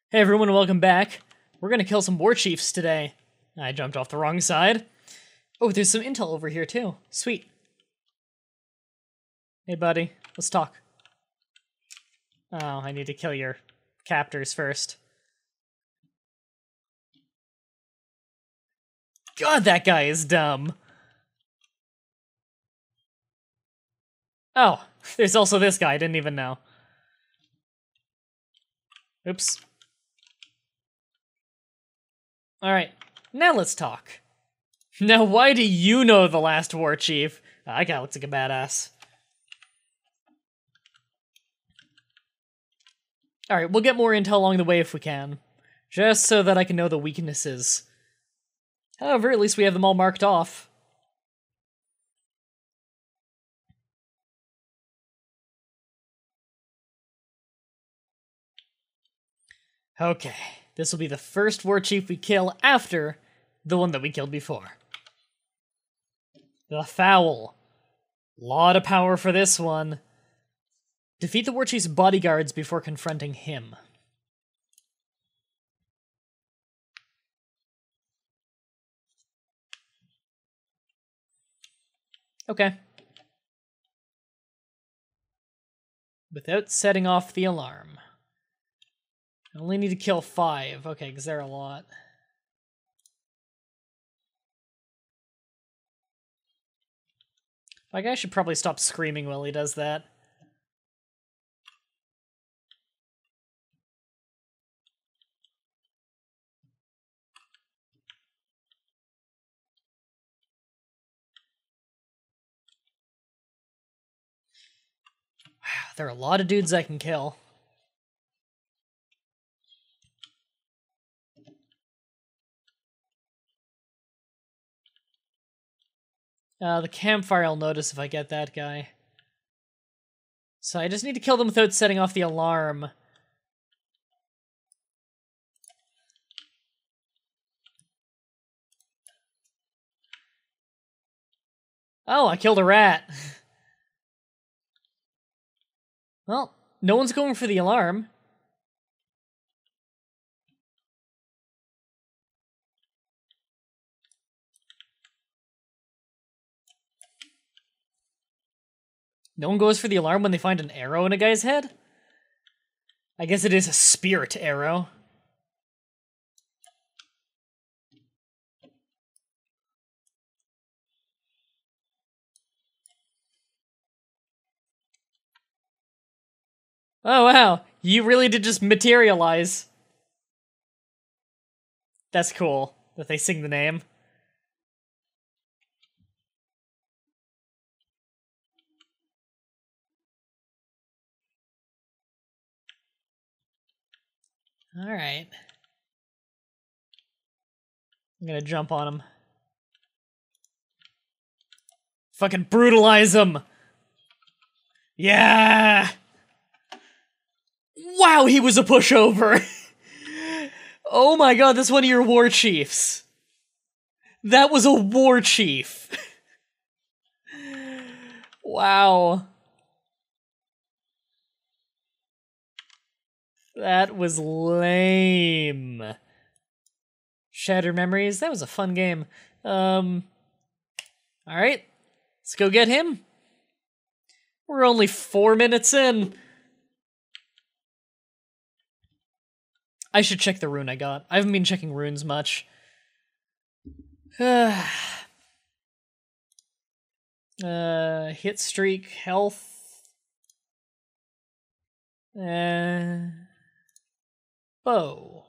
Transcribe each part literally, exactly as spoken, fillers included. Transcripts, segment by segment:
Hey everyone, welcome back. We're gonna kill some war chiefs today. I jumped off the wrong side. Oh, there's some intel over here too. Sweet. Hey buddy, let's talk. Oh, I need to kill your captors first. God, that guy is dumb. Oh, there's also this guy, I didn't even know. Oops. Alright, now let's talk. Now, why do you know the last war chief? Uh, that guy looks like a badass. Alright, we'll get more intel along the way if we can. Just so that I can know the weaknesses. However, at least we have them all marked off. Okay, this will be the first war chief we kill after the one that we killed before. The Foul. Lot of power for this one. Defeat the war chief's bodyguards before confronting him. Okay. Without setting off the alarm. I only need to kill five. Okay, because they're a lot. My guy should probably stop screaming while he does that. Wow, there are a lot of dudes I can kill. Uh, the campfire I'll notice if I get that guy. So I just need to kill them without setting off the alarm. Oh, I killed a rat. Well, no one's going for the alarm. No one goes for the alarm when they find an arrow in a guy's head? I guess it is a spirit arrow. Oh wow, you really did just materialize. That's cool, that they sing the name. Alright. I'm gonna jump on him. Fucking brutalize him! Yeah! Wow, he was a pushover! Oh my god, that's one of your war chiefs. That was a war chief. Wow. That was lame. Shattered Memories, that was a fun game. Um, Alright, let's go get him. We're only four minutes in. I should check the rune I got. I haven't been checking runes much. uh, hit streak, health. Uh, bow.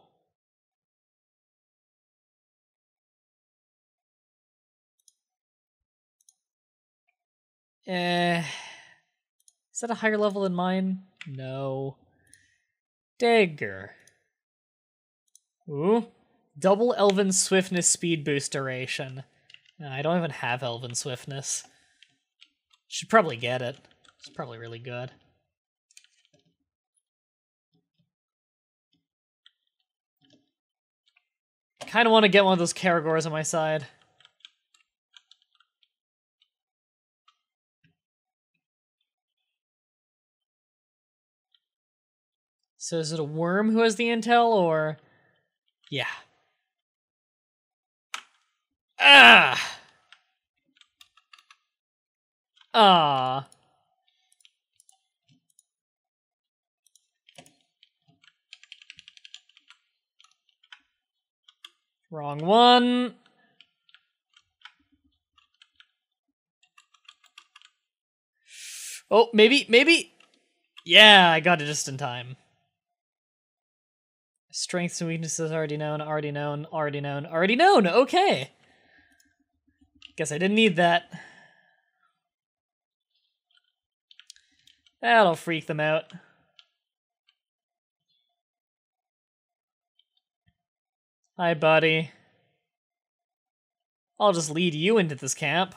Uh, is that a higher level than mine? No. Dagger. Ooh. Double Elven Swiftness speed boost duration. Uh, I don't even have Elven Swiftness. Should probably get it. It's probably really good. Kind of want to get one of those Karagors on my side. So is it a worm who has the intel, or... Yeah. Ah! Ah. Wrong one. Oh, maybe, maybe. Yeah, I got it just in time. Strengths and weaknesses already known, already known, already known, already known. Okay. Guess I didn't need that. That'll freak them out. Hi, buddy. I'll just lead you into this camp.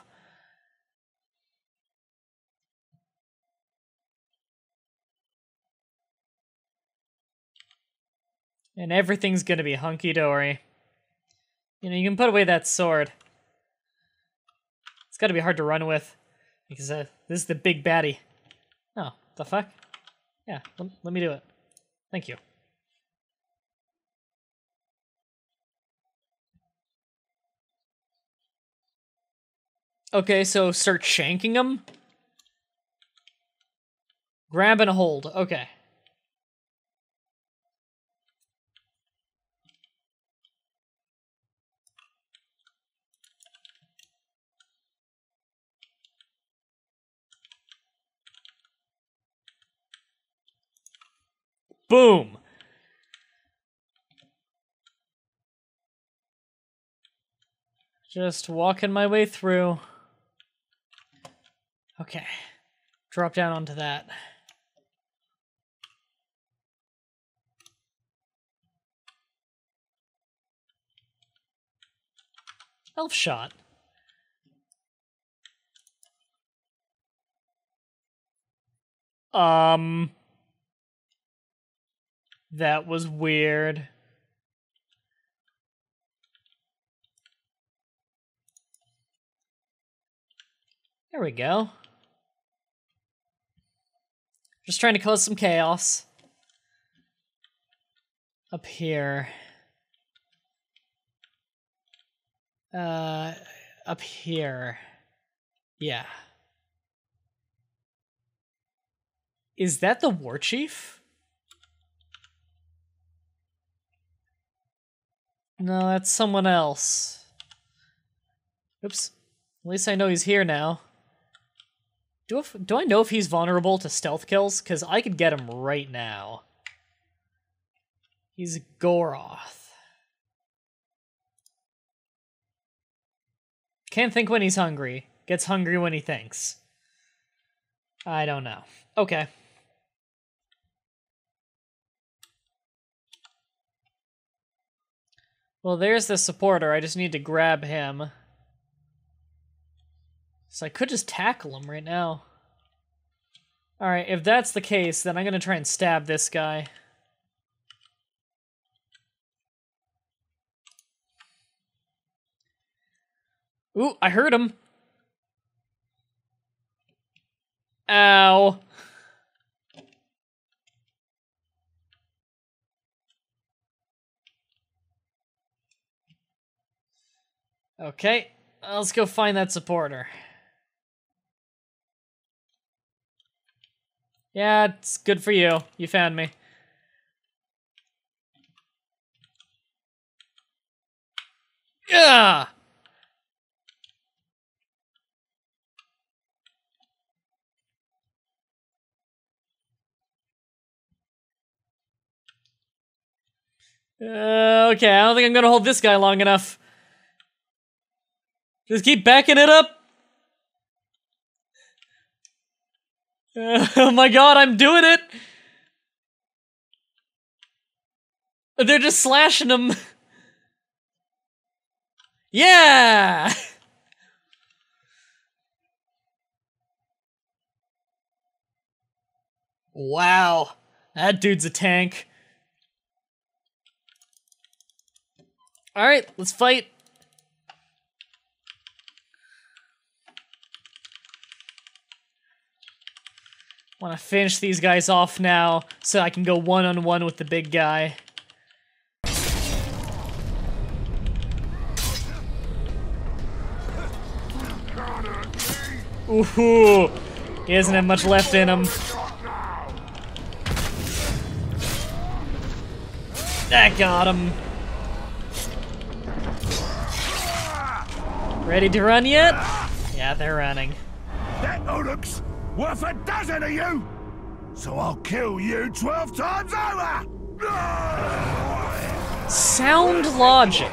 And everything's gonna be hunky-dory. You know, you can put away that sword. It's gotta be hard to run with. Because uh, this is the big baddie. Oh, the fuck? Yeah, let, let me do it. Thank you. Okay, so start shanking them? Grab and hold. Okay. Boom! Just walking my way through. Okay. Drop down onto that. Elf shot. Um... That was weird. There we go. Just trying to cause some chaos. Up here. Uh, up here. Yeah. Is that the war chief? No, that's someone else. Oops. At least I know he's here now. Do, if, do I know if he's vulnerable to stealth kills? Because I could get him right now. He's Goroth. Can't think when he's hungry. Gets hungry when he thinks. I don't know. Okay. Well, there's the supporter. I just need to grab him. So I could just tackle him right now. Alright, if that's the case, then I'm gonna try and stab this guy. Ooh, I heard him. Ow. Okay, let's go find that supporter. Yeah, it's good for you. You found me. Yeah. Uh, okay, I don't think I'm gonna hold this guy long enough. Just keep backing it up. Uh, oh my god, I'm doing it! They're just slashing him. Yeah! Wow, that dude's a tank. Alright, let's fight. Want to finish these guys off now so I can go one-on-one with the big guy. Ooh, he doesn't have much left in him. That got him. Ready to run yet? Yeah, they're running. That Uruk's worth a dozen of you, so I'll kill you twelve times over. Sound logic.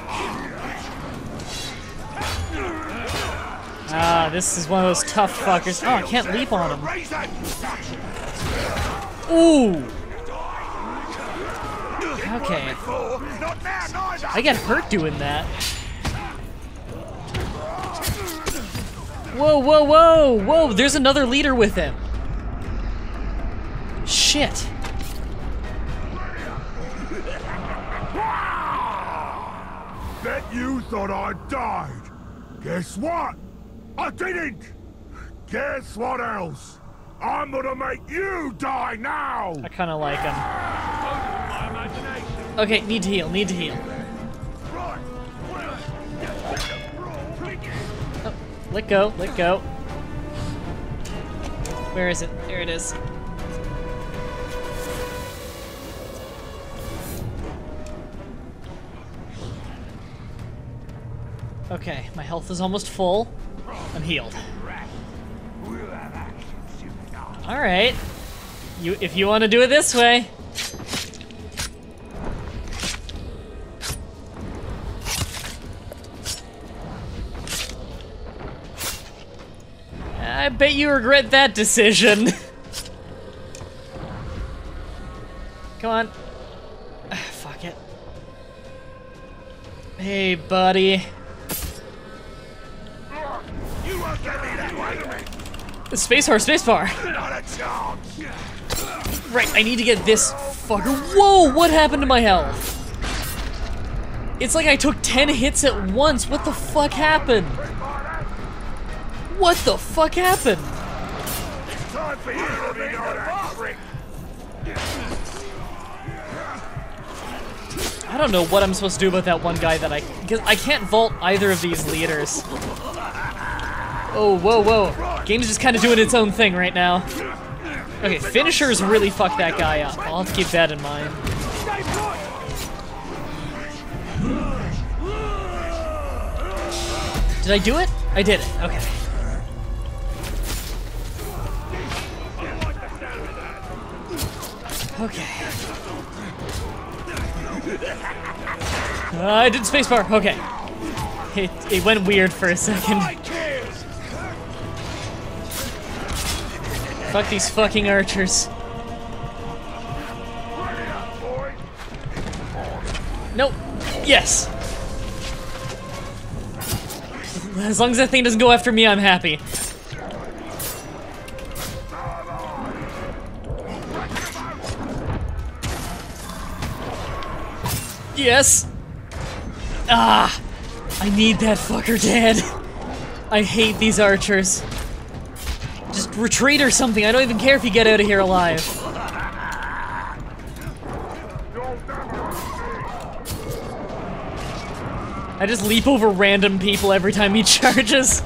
Ah, this is one of those tough fuckers. Oh, I can't leap on him. Ooh. Okay. I get hurt doing that. Whoa, whoa, whoa, whoa, there's another leader with him. Shit. Bet you thought I died. Guess what? I didn't! Guess what else? I'm gonna make you die now! I kinda like him. Okay, need to heal, need to heal. Oh, let go, let go. Where is it? There it is. Okay, my health is almost full. I'm healed. All right, you if you want to do it this way. I bet you regret that decision. Come on. Fuck it. Hey, buddy. Spacebar, spacebar. Right, I need to get this fucker. Whoa, what happened to my health? It's like I took ten hits at once. What the fuck happened? What the fuck happened? I don't know what I'm supposed to do about that one guy that I... because I can't vault either of these leaders. Oh, whoa, whoa. Game's just kind of doing its own thing right now. Okay, finishers really fuck that guy up. I'll have to keep that in mind. Did I do it? I did it. Okay. Okay. Uh, I did spacebar. Okay. It, it went weird for a second. Fuck these fucking archers. Nope. Yes. As long as that thing doesn't go after me, I'm happy. Yes. Ah. I need that fucker dead. I hate these archers. Just retreat or something. I don't even care if you get out of here alive. I just leap over random people every time he charges.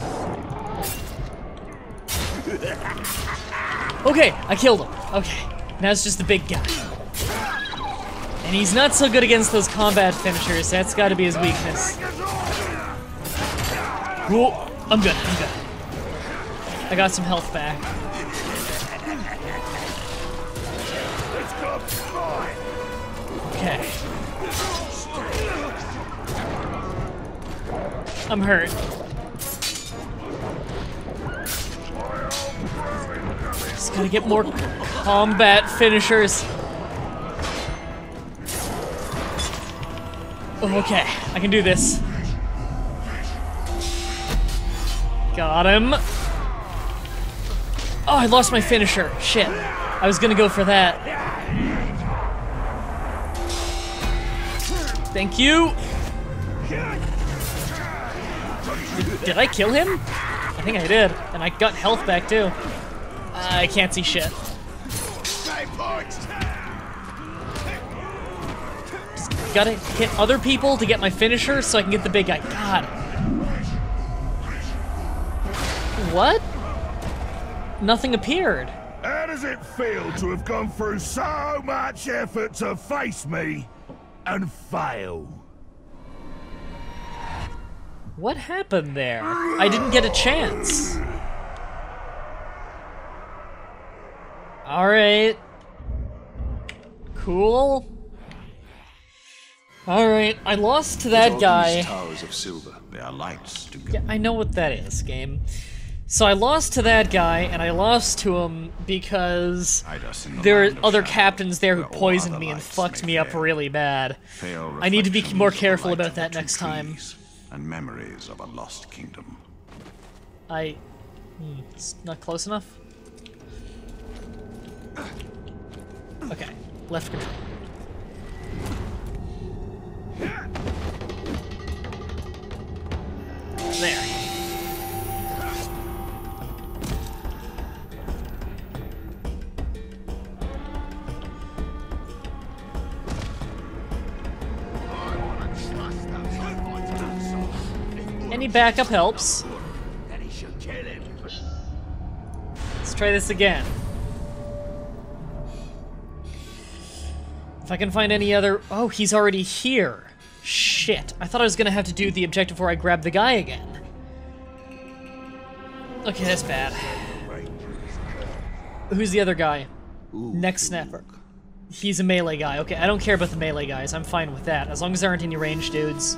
Okay, I killed him. Okay, now it's just the big guy. And he's not so good against those combat finishers. That's gotta be his weakness. Cool. I'm good, I'm good. I got some health back. Okay. I'm hurt. Just gotta get more combat finishers. Oh, okay, I can do this. Got him. Oh, I lost my finisher. Shit. I was gonna go for that. Thank you. Did, did I kill him? I think I did. And I got health back too. I can't see shit. Just gotta hit other people to get my finisher so I can get the big guy. God. What? Nothing appeared. How does it feel to have gone through so much effort to face me and fail? What happened there? I didn't get a chance. Alright. Cool. Alright, I lost to that guy. Towers of silver, they are lights to Yeah, I know what that is, game. So I lost to that guy, and I lost to him because there are other captains there who poisoned me and fucked me up really bad. I need to be more careful about that next time. And memories of a lost kingdom. I... Hmm, it's not close enough? Okay, left control. There. Any backup helps. Let's try this again. If I can find any other... Oh, he's already here. Shit. I thought I was gonna have to do the objective where I grab the guy again. Okay, that's bad. Who's the other guy? Next snapper. He's a melee guy. Okay, I don't care about the melee guys. I'm fine with that. As long as there aren't any ranged dudes.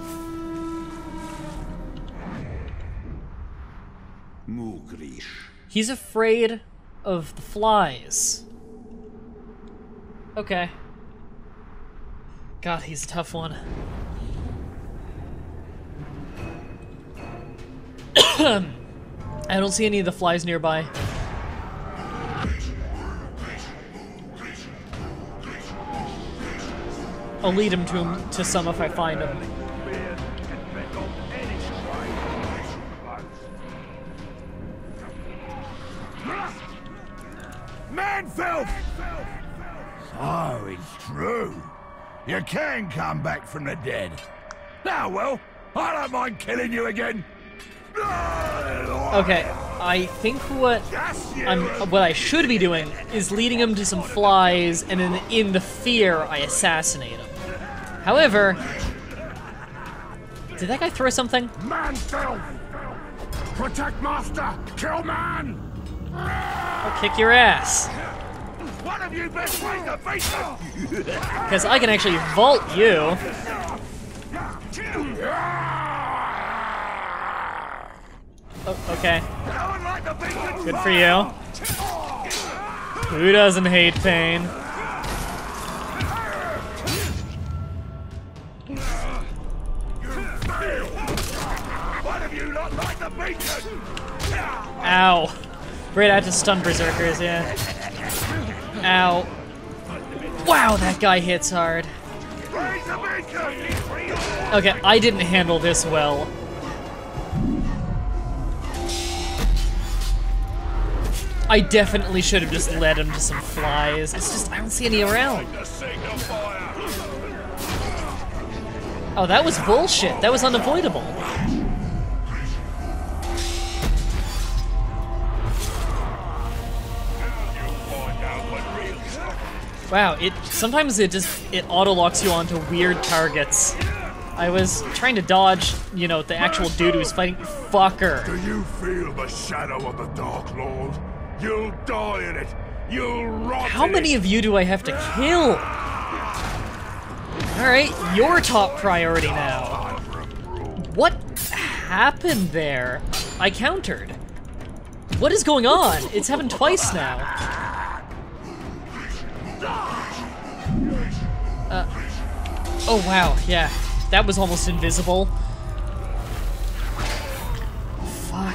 Mugrish. He's afraid of the flies. Okay. God, he's a tough one. I don't see any of the flies nearby. I'll lead him to him to some if I find him. Manfilth! So it's true. You can come back from the dead. Now, well, I don't mind killing you again. Okay, I think what I'm, what I should be doing is leading him to some flies, and then in the fear, I assassinate him. However, did that guy throw something? Manfilth! Protect master! Kill man! I'll kick your ass. What have you been trying to beat them? Because I can actually vault you. Oh, okay. Good for you. Who doesn't hate pain? What have you not like the beacon? Ow. Right out to stun berserkers, yeah. Ow. Wow, that guy hits hard. Okay, I didn't handle this well. I definitely should have just led him to some flies. It's just, I don't see any around. Oh, that was bullshit. That was unavoidable. Wow, it sometimes it just it auto locks you onto weird targets. I was trying to dodge, you know, the actual dude who's fighting. Fucker. Do you feel the shadow of the Dark Lord? You'll die in it. You'll rot. How many of you do I have to kill? All right, your top priority now. What happened there? I countered. What is going on? It's happened twice now. Uh, oh wow, yeah. That was almost invisible. Fuck.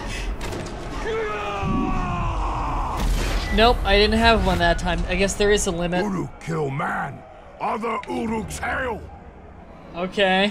Nope, I didn't have one that time. I guess there is a limit. Uruk kill man. Other Uruk's hail. Okay.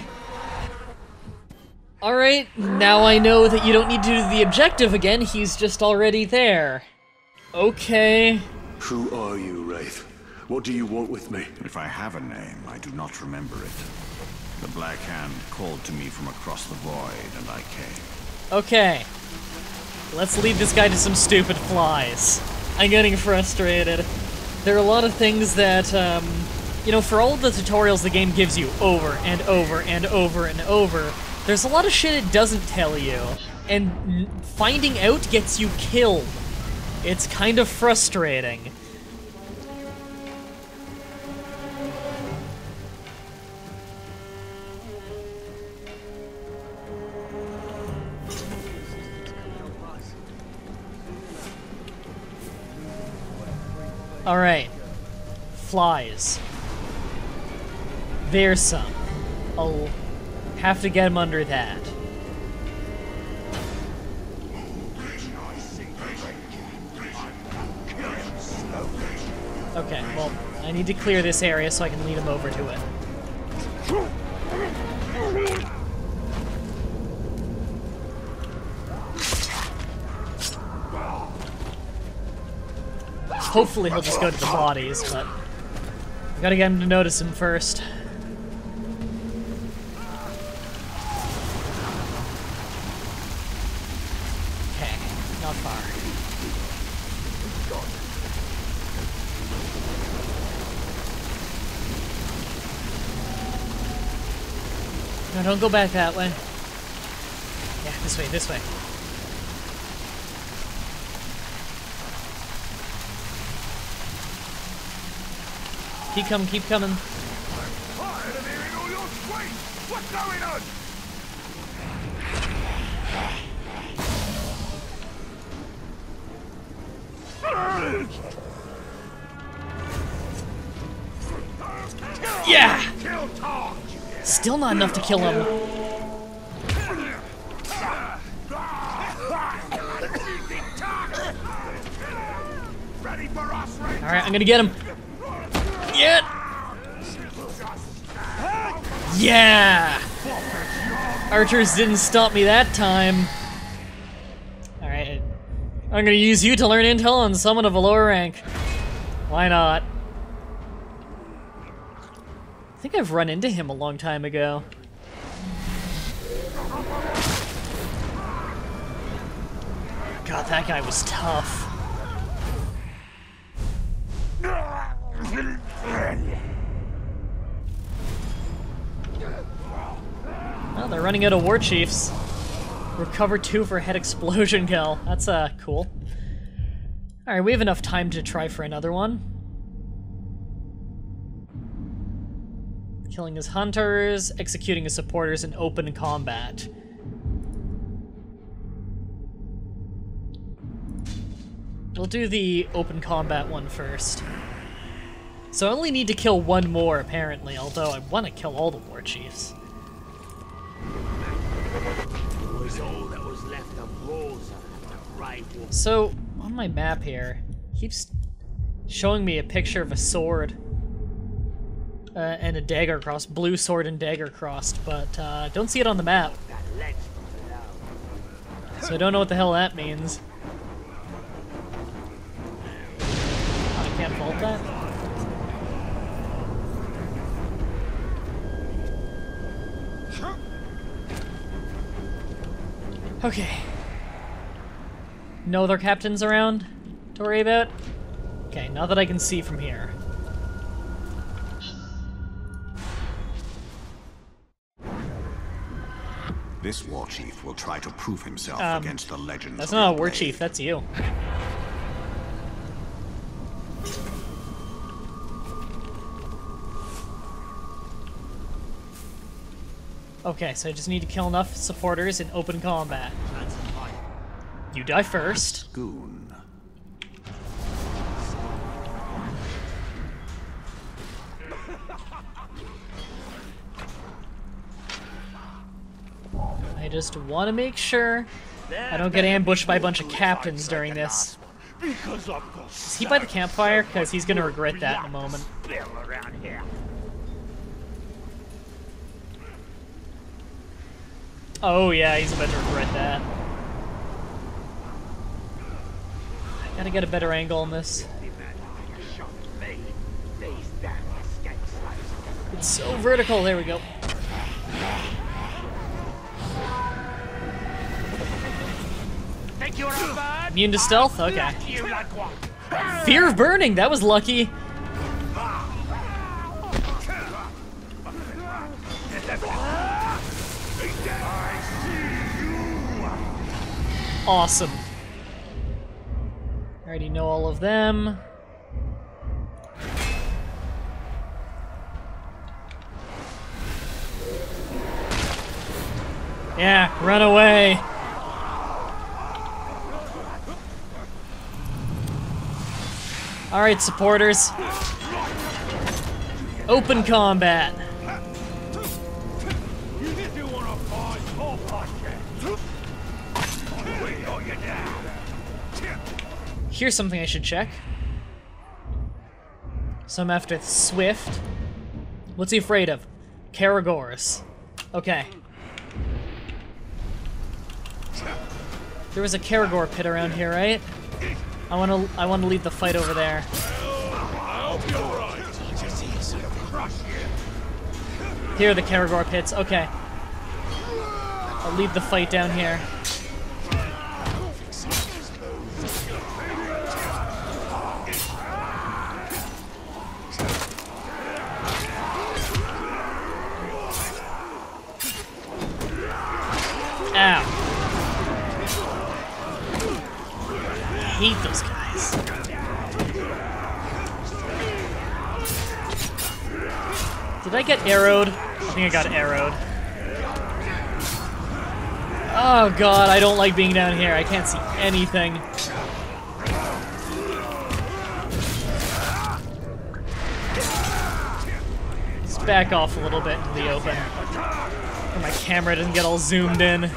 Alright, now I know that you don't need to do the objective again. He's just already there. Okay. Who are you, Wraith? What do you want with me? If I have a name, I do not remember it. The Black Hand called to me from across the void, and I came. Okay. Let's lead this guy to some stupid flies. I'm getting frustrated. There are a lot of things that, um, you know, for all the tutorials the game gives you over and over and over and over, there's a lot of shit it doesn't tell you, and finding out gets you killed. It's kind of frustrating. Alright. Flies. There's some. I'll have to get him under that. Okay, well, I need to clear this area so I can lead him over to it. Hopefully he'll just go to the bodies, but I gotta get him to notice him first. Okay, not far. No, don't go back that way. Yeah, this way, this way. Keep coming, keep coming. I'm tired of hearing all your screams! What's going on? Yeah! Kill Tark! Still not enough to kill him. Ready for us, Ray? Alright, I'm gonna get him. Yeah! Yeah! Archers didn't stop me that time. Alright. I'm gonna use you to learn intel on someone of a lower rank. Why not? I think I've run into him a long time ago. God, that guy was tough. Oh, they're running out of war chiefs. Recover two for head explosion kill. That's uh cool. Alright, we have enough time to try for another one. Killing his hunters, executing his supporters in open combat. We'll do the open combat one first. So I only need to kill one more, apparently, although I want to kill all the war chiefs. So, on my map here, it keeps showing me a picture of a sword uh, and a dagger crossed, blue sword and dagger crossed, but uh, don't see it on the map. So I don't know what the hell that means. I can't vault that? Okay. No other captains around to worry about? Okay, not that I can see from here. This war chief will try to prove himself Um, against the legends. That's of not a the war Blade. chief, that's you. Okay, so I just need to kill enough supporters in open combat. You die first. Goon. I just want to make sure I don't get ambushed by a bunch of captains during this. Is he by the campfire? Because he's going to regret that in a moment. Oh yeah, he's about to regret that. Gotta get a better angle on this. It's so vertical. There we go. Immune to stealth? Okay. Fear of burning. That was lucky. Awesome. Already know all of them. Yeah, run away. All right, supporters. Open combat. Here's something I should check. So I'm after Swift. What's he afraid of? Karagoras. Okay. There was a Karagor pit around here, right? I want to. I want to lead the fight over there. Here are the Karagor pits. Okay. I'll lead the fight down here. Ow. I hate those guys. Did I get arrowed? I think I got arrowed. Oh god, I don't like being down here. I can't see anything. Let's back off a little bit into the open. So my camera doesn't get all zoomed in.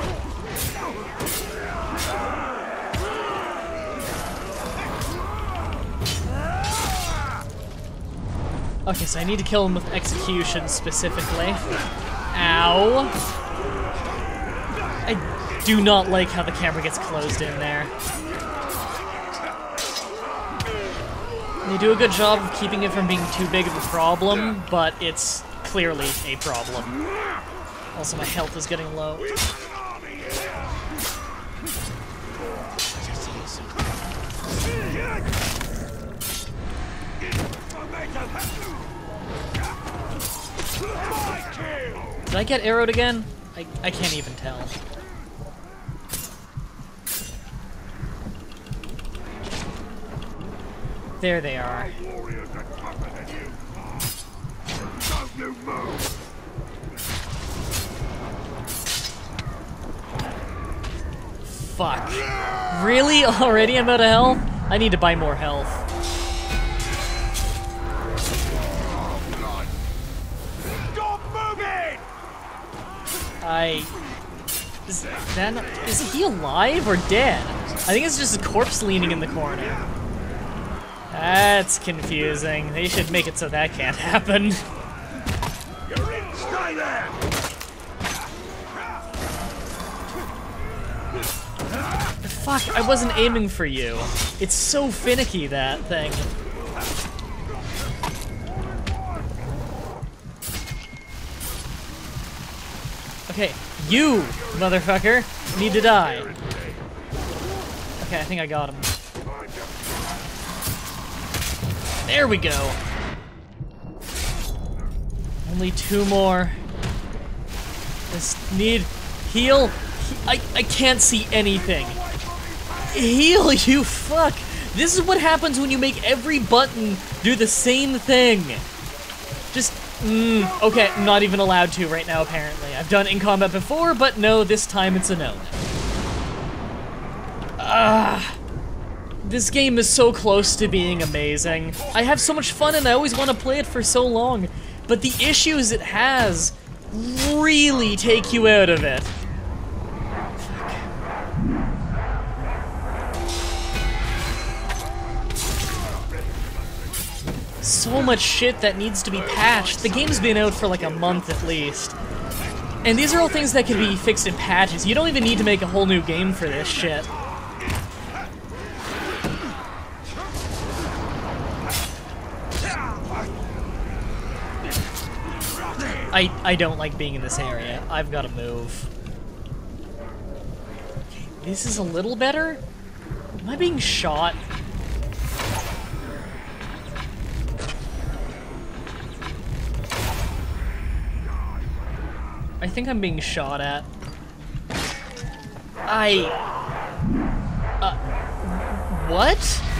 Okay, so I need to kill him with execution specifically. Ow. I do not like how the camera gets closed in there. They do a good job of keeping it from being too big of a problem, but it's clearly a problem. Also, my health is getting low. Did I get arrowed again? I, I can't even tell. There they are. Fuck. Really? Already I'm out of health? I need to buy more health. I... Is that not, is he alive or dead? I think it's just a corpse leaning in the corner. That's confusing. They should make it so that can't happen. You're in. Stay there. Fuck, I wasn't aiming for you. It's so finicky, that thing. Okay, you, motherfucker, need to die. Okay, I think I got him. There we go. Only two more. Just need heal. He I, I can't see anything. Heal, you fuck. This is what happens when you make every button do the same thing. Just, mm, okay, I'm not even allowed to right now, apparently. I've done in combat before, but no, this time it's a no. Ah. This game is so close to being amazing. I have so much fun and I always want to play it for so long, but the issues it has really take you out of it. So much shit that needs to be patched. The game's been out for like a month at least. And these are all things that can be fixed in patches. You don't even need to make a whole new game for this shit. I, I don't like being in this area. I've got to move. Okay, this is a little better? Am I being shot? I think I'm being shot at. I... Uh... What?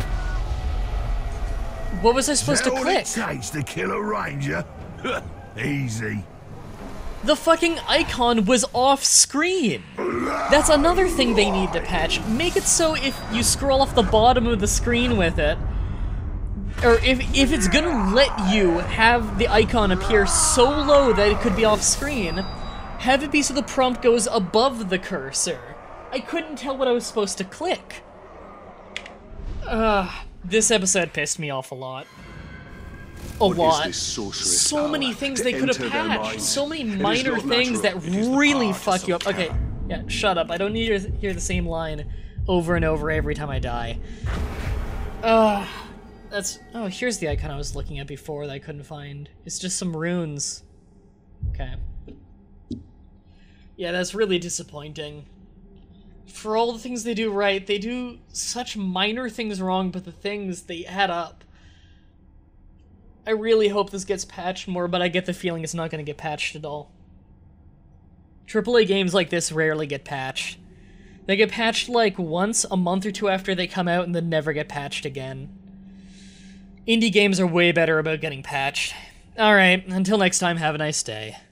What was I supposed to click? Is that all it takes to kill a ranger? Easy. The fucking icon was off screen. That's another thing they need to patch. Make it so if you scroll off the bottom of the screen with it, or if, if it's gonna let you have the icon appear so low that it could be off screen, have it be so the prompt goes above the cursor. I couldn't tell what I was supposed to click. Ugh, this episode pissed me off a lot. A What is lot. this sorceress So many power things to they could have enter their patched. minds? So many It is minor not things that natural. It is the really power to fuck you up. subdue. Okay, yeah, shut up. I don't need to hear the same line over and over every time I die. Ugh. That's... Oh, here's the icon I was looking at before that I couldn't find. It's just some runes. Okay. Yeah, that's really disappointing. For all the things they do right, they do such minor things wrong, but the things, they add up. I really hope this gets patched more, but I get the feeling it's not going to get patched at all. triple A games like this rarely get patched. They get patched like once a month or two after they come out and then never get patched again. Indie games are way better about getting patched. Alright, until next time, have a nice day.